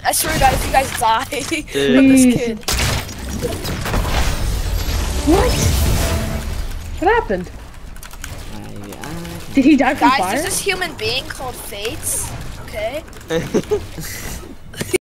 I swear to God, if you guys die from this Please. kid. What? What happened? Did he die from Guys, fire? there's this human being called Fates, okay?